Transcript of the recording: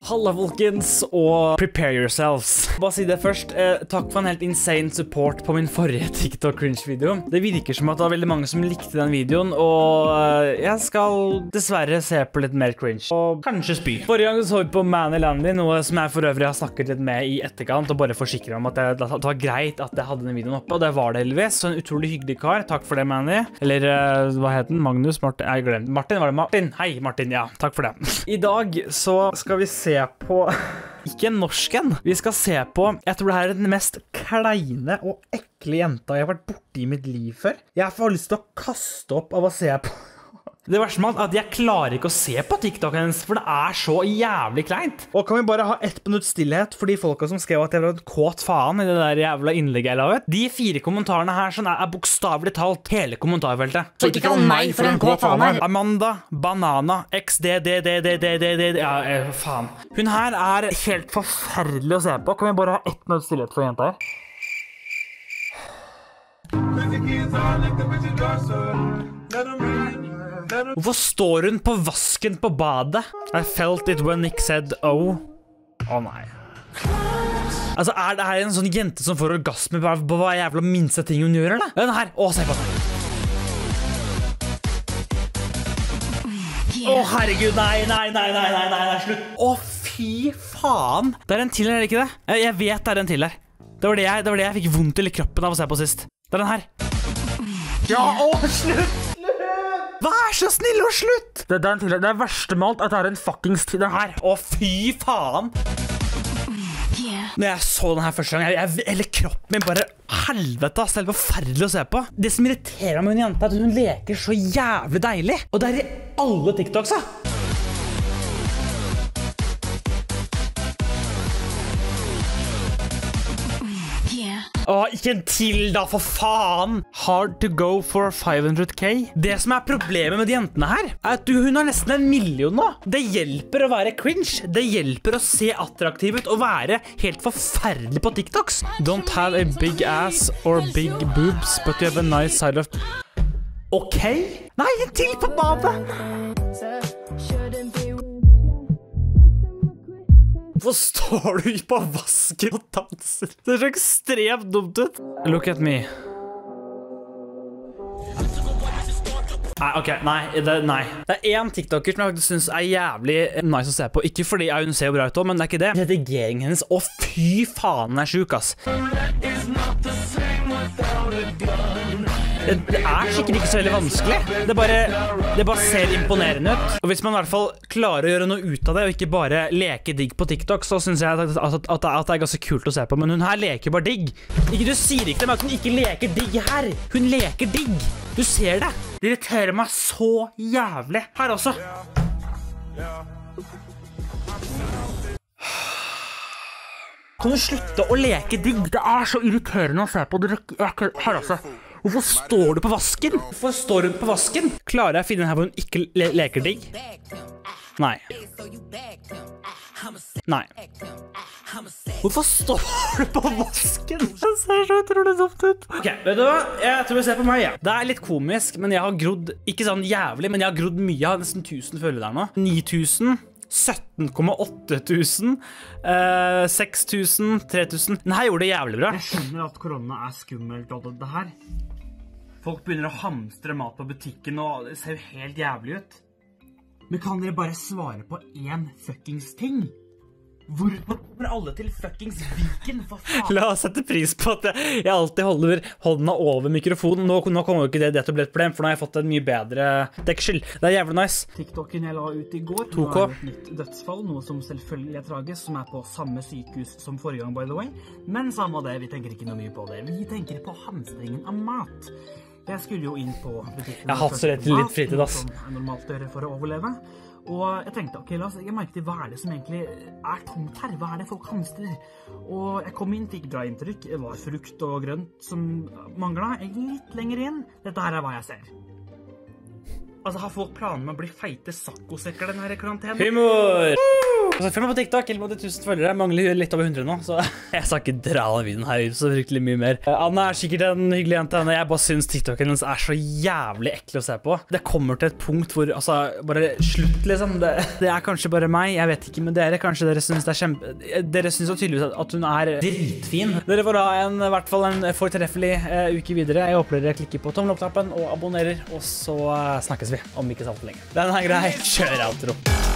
Halla folkens, og prepare yourselves. Bare si det først, takk for en helt insane support på min forrige TikTok cringe-video. Det virker som at det var veldig mange som likte den videoen, og jeg skal dessverre se på litt mer cringe, og kanskje spy. Forrige gang så vi på Manny Landy, noe som jeg for øvrig har snakket litt med i etterkant, og bare forsikret om at det var greit at jeg hadde den videoen oppe, og det var det heldigvis. Så en utrolig hyggelig kar, takk for det Manny. Eller, hva het den? Magnus? Martin? Jeg glemte. Martin, var det Martin? Hei Martin, ja, takk for det. I dag så skal vi se på ikke en norsken. Vi skal se på, jeg tror det her er den mest kleine og ekle jenta jeg har vært borte i mitt liv før. Jeg får lyst til å kaste opp av å se på. Det verste med at jeg klarer ikke å se på TikTok hennes, for det er så jævlig kleint. Og kan vi bare ha 1 minutt stillhet for de folka som skrev at jeg var et kåt faen i det der jævla innlegget jeg la ut? De 4 kommentarene her sånn er bokstavelig talt hele kommentarfeltet. Så ikke kall meg for en kåt faen her. Amanda, Banana, XDDDDDDD, ja, faen. Hun her er helt forferdelig å se på. Kan vi bare ha 1 minutt stillhet for jenta her? Hvorfor står hun på vasken på badet? I felt it when Nick said oh. Å nei. Altså, er det her en sånn jente som får orgasme på hva jævla minste ting hun gjør, eller? Den her, å, se på den. Å, herregud, nei, slutt. Å, fy faen. Det er en til her, er det ikke det? Jeg vet det er en til her. Det var det jeg fikk vondt i kroppen av å se på sist. Det er den her. Ja, å, slutt! Vær så snill og slutt! Det er verste med alt at det er en fuckings til den her. Å, fy faen! Når jeg så den her første gang, eller kroppen min bare helvete, det er helt forferdelig å se på. Det som irriterer meg med en jente er at hun leker så jævlig deilig. Og det er i alle TikToks, da. Åh, ikke en til da, for faen! Hard to go for 500k. Det som er problemet med de jentene her, er at hun har nesten 1 million nå. Det hjelper å være cringe. Det hjelper å se attraktiv ut og være helt forferdelig på TikToks. Don't have a big ass or big boobs, but you have a nice side of... Ok? Nei, en til på badet! Hvorfor står du på vasken og danser? Det er så ekstremt dumt ut. Look at me. Nei, ok, nei. Det er en TikToker som jeg faktisk synes er jævlig nice å se på. Ikke fordi hun ser bra ut også, men det er ikke det. Redigeringen hennes, å fy faen, den er syk, ass. Det er sikkert ikke så veldig vanskelig. Det bare ser imponerende ut. Og hvis man i hvert fall klarer å gjøre noe ut av det, og ikke bare leke digg på TikTok, så synes jeg at det er ganske kult å se på. Men hun her leker bare digg. Du sier ikke til meg at hun ikke leker digg her. Hun leker digg. Du ser det. Det irriterer meg så jævlig. Her også. Kan du slutte å leke digg? Det er så irriterende å se på. Her også. Hvorfor står du på vasken? Hvorfor står hun på vasken? Klarer jeg å finne her hvor hun ikke leker digg? Nei. Nei. Hvorfor står du på vasken? Det ser så utrolig dumt ut. Ok, vet du hva? Jeg tror vi ser på meg, ja. Det er litt komisk, men jeg har grodd, ikke sånn jævlig, men jeg har grodd mye. Jeg har nesten 1000 følgere der nå. 9000. 17,8 tusen, 6 000, 3 000. Den her gjorde det jævlig bra. Jeg skjønner at korona er skummelt og alt det her. Folk begynner å hamstre mat på butikken, og det ser jo helt jævlig ut. Men kan dere bare svare på en fuckings ting? Hvorfor kommer alle til fuckings Viken? For faen? La oss sette pris på at jeg alltid holder hånda over mikrofonen. Nå kommer jo ikke det til å bli et problem, for nå har jeg fått en mye bedre deksel. Det er jævlig nice. TikToken jeg la ut i går, 2K. Var et nytt dødsfall, noe som selvfølgelig er tragisk, som er på samme sykehus som forrige gang, by the way. Men samme det, vi tenker ikke noe mye på det. Vi tenker på hamstringen av mat. Jeg skulle jo inn på butikken. Jeg har hatt så rett til litt fritid, ass. Som er normalt å gjøre for å overleve. Og jeg tenkte, ok, la oss legge merke til hva er det som egentlig er tomt her? Hva er det folk hamstrer? Og jeg kom inn, fikk bra inntrykk. Det var frukt og grønt som manglet. Jeg gikk litt lenger inn. Dette her er hva jeg ser. Altså, har folk planer med å bli feite saccosekker den her karantenen? Humor! Så følg meg på TikTok, 11.000 følgere. Jeg mangler litt over 100 nå, så jeg skal ikke dra den videoen her ut så virkelig mye mer. Anna er sikkert en hyggelig jente. Jeg bare synes TikToken hennes er så jævlig ekkel å se på. Det kommer til et punkt hvor, altså, bare slutt liksom. Det er kanskje bare meg, jeg vet ikke med dere. Kanskje dere synes det er dere synes så tydeligvis at hun er dritfin. Dere får ha i hvert fall en fortreffelig uke videre. Jeg håper dere klikker på tommel opp-knappen og abonnerer, og så snakkes vi om ikke så alt lenge. Den er grei. Kjør outro.